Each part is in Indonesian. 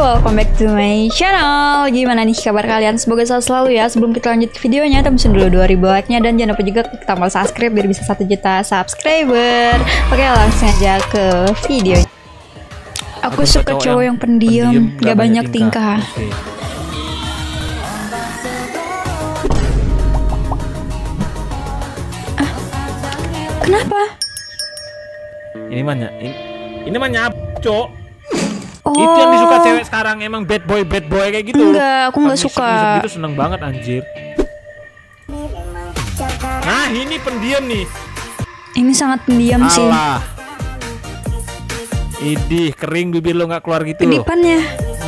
welcome back to my channel. Gimana nih kabar kalian? Semoga sehat selalu ya. Sebelum kita lanjut ke videonya, tembusin dulu 2000 like-nya. Dan jangan lupa juga klik tombol subscribe biar bisa 1 juta subscriber. Oke, langsung aja ke videonya. Aku suka cowok yang pendiam, gak banyak tingkah. Kenapa? Ini mana cok? Itu yang disuka cewek sekarang, emang bad boy kayak gitu. Enggak, aku nggak suka. Gitu seneng banget anjir. Nah, ini pendiam nih. Ini sangat pendiam sih. Idih, kering bibir lo nggak keluar gitu. Kedipannya.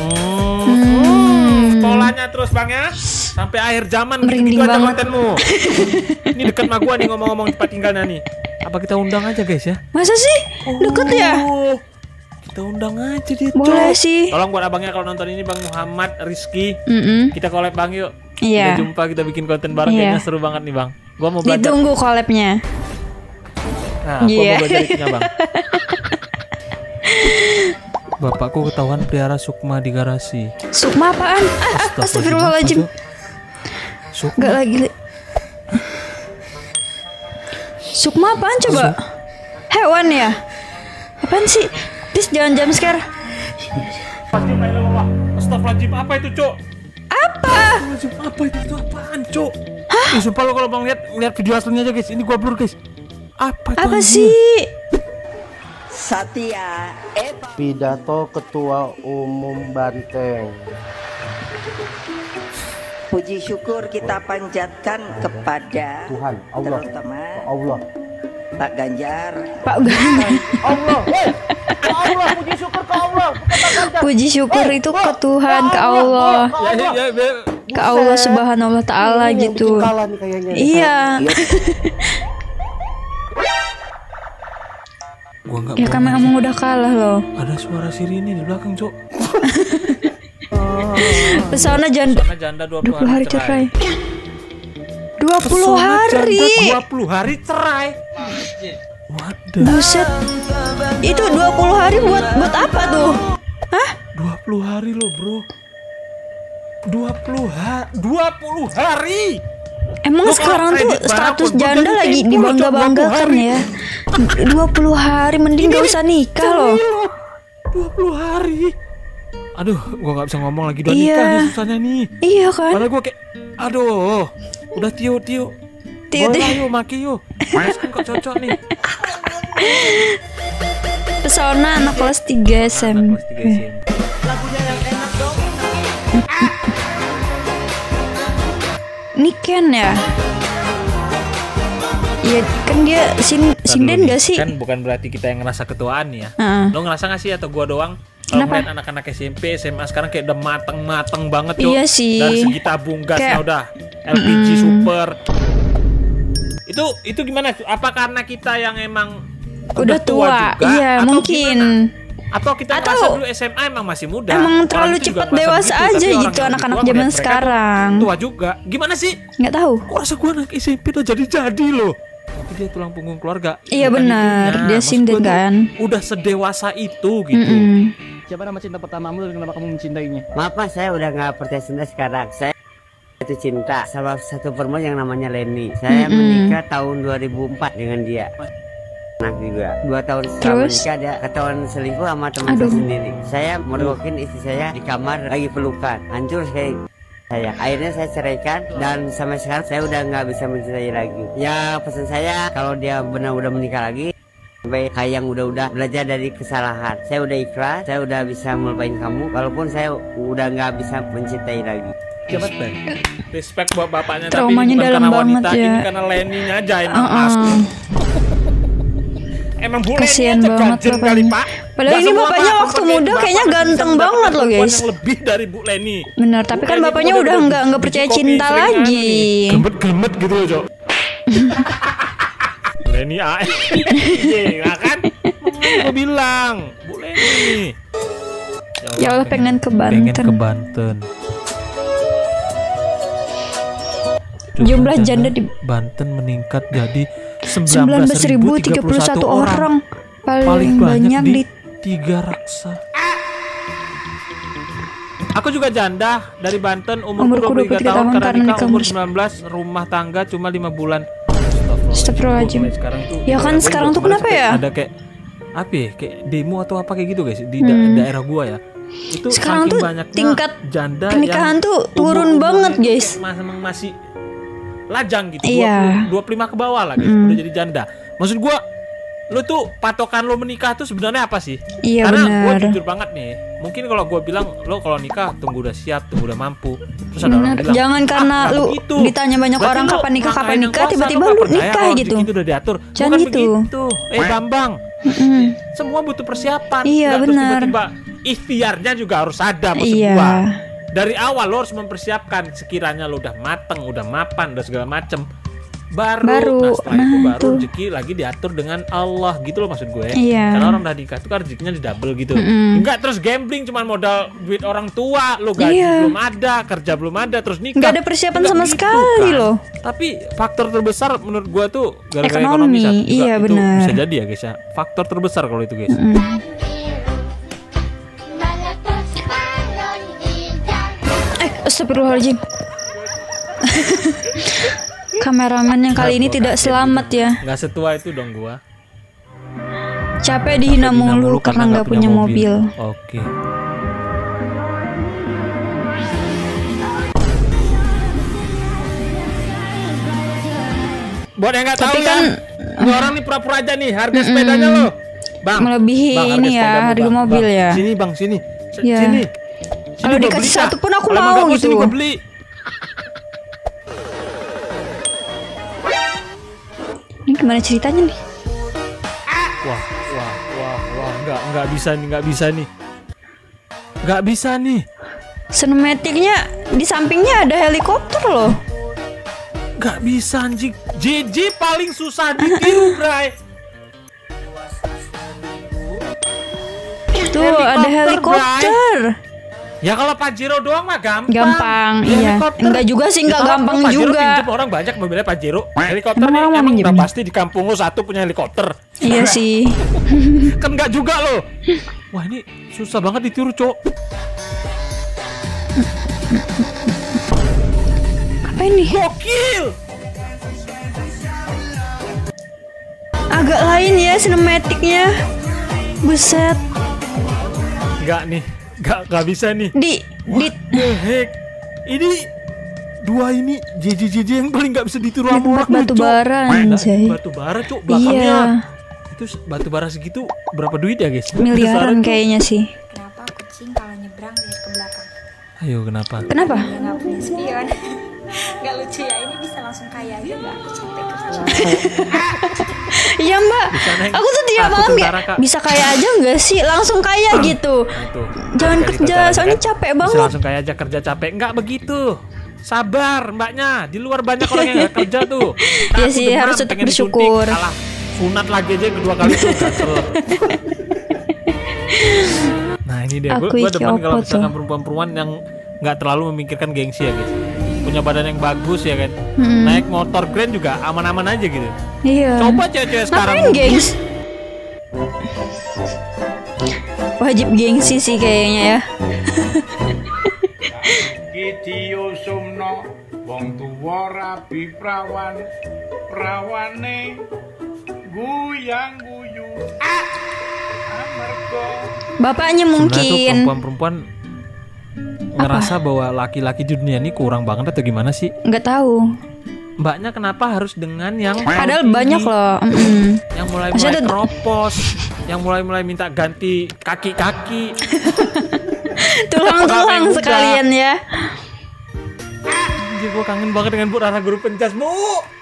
Polanya terus bang ya. Sampai akhir zaman merinding gitu aja banget kontenmu. Ini dekat sama gua nih ngomong-ngomong tempat tinggalnya nih. Apa kita undang aja guys ya? Masa sih? Deket ya? Kita undang aja dia. Boleh sih. Tolong buat abangnya kalau nonton ini, Bang Muhammad Rizky. Kita collab bang yuk. Iya. Kita jumpa, kita bikin konten bareng, kayaknya seru banget nih bang. Gua mau belajar. Ditunggu collabnya. Nah, gua mau belajar itunya bang. Bapakku ketahuan pelihara sukma di garasi. Sukma apaan? Astagfirullahaladzim. Gak lagi. Sukma apaan coba? Hewan ya? Apaan sih? Dis jangan jam scare. Astagfirullahaladzim, apa itu cok? Apa? Apa itu? Apaan cok? Hah? Sumpah lo kalau bang lihat video aslinya aja guys. Ini gua blur guys. Apa sih? Satya Eva. Pidato Ketua Umum Banteng. Puji syukur kita panjatkan kepada Tuhan Allah, terutama Allah, Pak Ganjar. Pak Ganjar. Allah, Allah, puji syukur ke Allah. Puji syukur itu ke Tuhan, ke Allah, ke Allah Subhanahu wa Ta'ala gitu. Iya. Ya kan emang udah kalah loh. Ada suara sirine di belakang cok. Pesona janda 20 hari cerai. 20 hari. 20 hari cerai. Waduh. Buset. Itu 20 hari buat apa tuh? Hah? 20 hari loh bro. 20 hari. Emang sekarang tuh status janda lagi dibangga-banggakan ya. 20 hari mending gak usah nikah loh. 20 hari. Aduh, gua gak bisa ngomong lagi, udah nikah nih susahnya nih. Iya kan. Padahal gua kayak aduh, udah Tio. Boleh yuk, maki yuk. Mas kan kok cocok nih. Pesona anak kelas 3 SMP. Lagunya yang enak dong. Ini Ken ya? Iya kan dia sinden gak sih? Kan bukan berarti kita yang ngerasa ketuaan ya. Lo ngerasa gak sih atau gua doang? Kalau ngeliat anak-anak SMP, SMA sekarang kayak udah mateng banget yuk. Iya sih. Dari segi tabung gasnya udah LPG super. Itu gimana? Apa karena kita yang emang udah tua juga? Iya mungkin. Atau kita ngerasa dulu SMA emang masih muda. Emang terlalu cepat dewasa aja gitu anak-anak zaman sekarang. Tua juga. Gimana sih? Nggak tahu. Gua rasa gua anak SMP udah jadi loh. Tapi dia tulang punggung keluarga. Iya benar. Dia sinden kan. Udah sedewasa itu gitu. Siapa nama cinta pertamamu dan kenapa kamu mencintainya? Maaf mas, saya udah nggak percaya cinta sekarang. Saya itu cinta sama satu perempuan yang namanya Leni. Saya menikah tahun 2004 dengan dia. Anak juga 2 tahun setelah menikah ada ketahuan selingkuh sama teman saya sendiri. Saya mergokin istri saya di kamar lagi pelukan. Hancur saya. Akhirnya saya ceraikan dan sampai sekarang saya udah nggak bisa mencintai lagi. Ya pesan saya kalau dia benar udah menikah lagi, baik kayak yang udah belajar dari kesalahan. Saya udah ikhlas, saya udah bisa melupain kamu walaupun saya udah nggak bisa mencintai lagi. Respect buat bapaknya. Traumanya tapi dalam karena banget wanita, ya. ini karena Leninya aja emang asli. Emang Bu kasian Leni aja banget ganjen kali pak. Padahal ini bapaknya waktu muda kayaknya ganteng banget loh guys. Yang lebih dari Bu Leni. Bener, tapi kan bapaknya udah nggak percaya cinta lagi. Gemet gitu loh cok. Leni AE. Iya kan? Gue bilang Bu Leni. Ya Allah pengen ke Banten. Jumlah janda di Banten meningkat jadi 19.031 orang. Paling banyak di 3 Raksa. Aku juga janda dari Banten, Umurku umurku 23 tahun, karena nikah umur mus- 19, rumah tangga cuma 5 bulan. Astagfirullahaladzim. Sekarang tuh, Ya kan, sekarang tuh kenapa ya? Ada kayak apa ya? Kayak demo atau apa kayak gitu guys di daerah gua ya. Itu Sekarang saking tuh banyaknya tingkat janda pernikahan yang tuh turun banget, guys. Masih lajang gitu, Iya. 25 ke bawah lah guys, udah jadi janda. Maksud gua, lu tuh patokan lu menikah tuh sebenarnya apa sih? Iya, Karena gua benar. jujur banget nih, mungkin kalau gua bilang lo kalau nikah tunggu udah siap, tunggu udah mampu. Terus ada orang Bener. bilang, Jangan karena nggak lu begitu. ditanya banyak Berarti orang lu kapan nikah ngangkain yang kuasa, tiba-tiba nggak lu percaya nikah kalau gitu. rezeki udah diatur. Jangan Bukan gitu. begitu. Bambang, semua butuh persiapan. Iya, Nggak terus benar. tiba-tiba ikhtiarnya juga harus ada, maksud Iya. gua. Dari awal lo harus mempersiapkan, sekiranya lo udah mateng, udah mapan, udah segala macem, baru nah setelah itu baru tuh. rezeki lagi diatur dengan Allah gitu loh maksud gue. Iya. Karena orang udah nikah tuh kan rezekinya di double gitu. Enggak terus gambling cuman modal duit orang tua, lo gaji Iya. belum ada, kerja belum ada, terus nikah. Nggak ada persiapan Nggak sama gitu, sekali loh. Tapi faktor terbesar menurut gue tuh gara-gara Ekonomi, ekonomi juga, iya, itu benar. bisa jadi ya guys ya. Faktor terbesar kalau itu guys. Astagfirullahaladzim. Kameramen yang kali ini tidak selamat ya. Nggak setua itu dong gua. Capek dihina mulu karena nggak punya mobil. Oke. Buat yang nggak tahu Tapi ya, kan ini orang nih pura-pura aja nih harga sepedanya loh, bang. Melebihi Bang, ini ya, sepedamu, harga Bang. mobil Bang, ya. Sini bang, sini. Iya. Sini. Kalau gua dikasih beli, satu Kak. pun aku Kalau emang mau nggak gitu. Sini gua beli. Ini gimana ceritanya nih? Wah, nggak bisa nih. Sinematiknya di sampingnya ada helikopter loh. Nggak bisa anjing. JJ paling susah ditiru, Bray. Tuh ada helikopter. Ya kalau Pajero doang mah gampang. Gampang, Ya, iya. helikopter. Enggak juga sih, enggak Ya, kalau gampang Pajero juga. pinjem, orang banyak mobilnya Pajero. Helikopter Emang nih orang mau emang minjem udah nih? pasti di kampung lo satu punya helikopter. Iya sih. Kan enggak juga lo. Wah ini susah banget ditiru, Cok. Apa ini? Gokil. Agak lain ya sinematiknya. Buset. Enggak nih. Enggak bisa nih. Di What the heck? Ini dua ini JJ yang paling nggak bisa ditiru sama tempat orang, batu Cok. bara Nah, anjay. batu bara, Cok, belakangnya. Iya. Itu batu bara segitu berapa duit ya, guys? Miliaran Besaran, Cok. kayaknya sih. Kenapa kucing kalau nyebrang lihat ke belakang? Ayo kenapa? Kenapa? Dia nggak punya spion. Nggak lucu ya, ini bisa langsung kaya aja nggak? Aku capek kerja. Iya mbak. Bisa, Neng. Aku tuh tiap Aku malam tentara, Kak. bisa kaya aja nggak sih? Langsung kaya gitu. Nah, tuh. Jangan Kayak kerja, tentara soalnya kan. capek Bisa banget. langsung kayak aja kerja capek. Enggak begitu. Sabar mbaknya. Di luar banyak orang yang nggak kerja tuh. Iya Aku sih, demam, harus tetap pengen disuntik. bersyukur. Alah, sunat lagi aja yang kedua kali tuh gatel. Nah ini dia, Aku gue iki demen kalau opo misalkan tuh? perempuan-perempuan yang nggak terlalu memikirkan gengsi ya guys. Punya badan yang bagus ya kan. Naik motor grand juga aman-aman aja gitu. Iya. Coba cewek-cewek sekarang. Ngapain gengs? Wajib gengsi sih kayaknya ya. Kidio sumno wong tuwa rabi prawane guyang guyu amarga Bapaknya Sebenarnya tuh mungkin. perempuan-perempuan ngerasa bahwa laki-laki di dunia ini kurang banget atau gimana sih? Nggak tahu. Mbaknya kenapa harus dengan yang Padahal tinggi, banyak loh. yang mulai Maksudnya ada- keropos, yang mulai minta ganti kaki-kaki. Tulang-tulang Udah. sekalian ya. Anjir, gue kangen banget dengan Bu Rara guru pencas, Bu.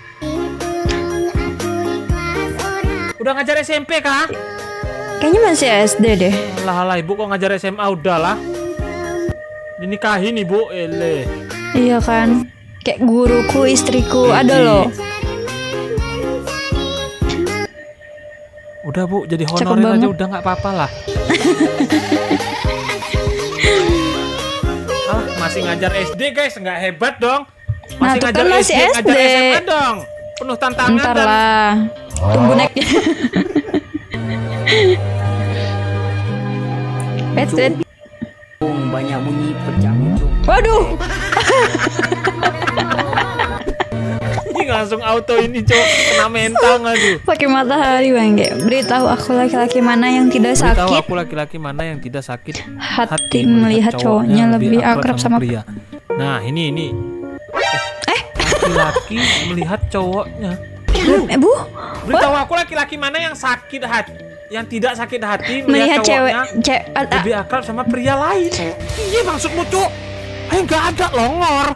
Udah ngajar SMP kah? Kayaknya masih SD deh. Alah, Ibu kok ngajar SMA udahlah. Dinikahin Ibu, ele. Iya kan. Kayak guruku, istriku, ada loh. Udah Bu, jadi Cakep honorer aja banget. udah nggak apa-apa lah. Ah, masih ngajar SD guys, nggak hebat dong. Nah, Masih tuh ngajar kan masih ngajar SD. SMA dong. Penuh tantangan Ntar dan lah. Tunggu naiknya. Wait. banyak bunyi pecahnya cuk. Waduh. Ini langsung auto ini cok, kena mental nggak tuh? Pakai matahari bang. Beritahu aku laki-laki mana yang tidak Beritahu sakit. aku laki-laki mana yang tidak sakit Hati melihat cowoknya lebih akrab sama pria. Nah ini. Laki-laki melihat cowoknya. Bu. Beritahu aku laki-laki mana yang sakit hati, yang tidak sakit hati Melihat melihat cewek cowoknya lebih akrab sama pria lain. Iya maksudmu cok? Nggak ada longor.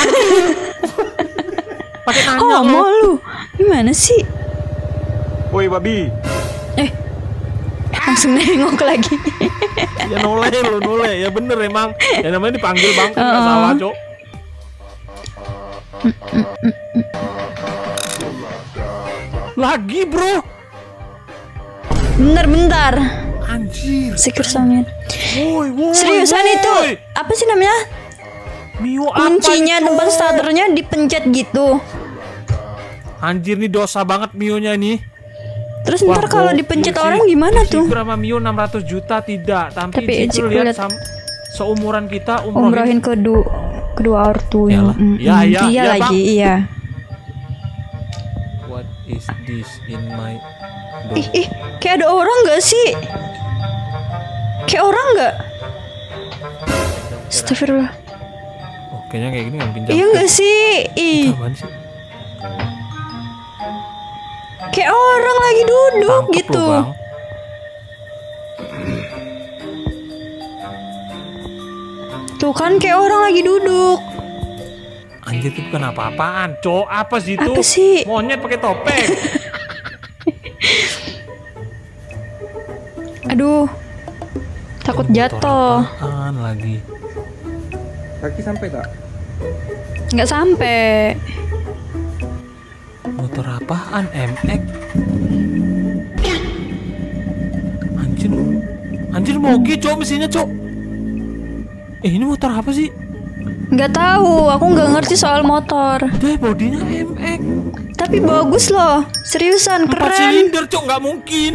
Pakai nanya mau lu. Gimana sih? Woi babi. Langsung nengok lagi. Ya noleh. Ya bener emang. Ya namanya dipanggil bang, nggak salah cok. Lagi bro. Bentar. Anjir. Secure summit. Woi. Seriusan itu? Apa sih namanya? Mio apa Kuncinya itu? tempat starternya dipencet gitu. Anjir nih dosa banget Mio-nya nih. Terus ntar kalau dipencet orang gimana tuh? Secure sama Mio 600 juta tidak. Tapi Secure lihat lihat seumuran kita umrohin kedua ortunya. Iya, lagi, Bang. iya. What is this in my door? Ih, kayak ada orang nggak sih? Kayak orang nggak? Astagfirullah. Oh, kayaknya kayak gini nggak pinjam. Iya nggak sih? Ih, Apaan sih? kayak orang lagi duduk Tangkep gitu. lo, Bang. Tuh kan kayak orang lagi duduk. Anjir itu bukan apa-apaan, cok. Apa sih itu? Apa sih? Monyet pakai topeng. Aduh, takut jatuh. Apaan lagi? Kaki sampai tak? Nggak sampai. Motor apaan? MX. Anjir moge cok mesinnya cok. Ini motor apa sih? Nggak tahu, aku nggak ngerti soal motor. Bodinya MX. Tapi bagus loh, seriusan 4 keren. silinder cok, nggak mungkin.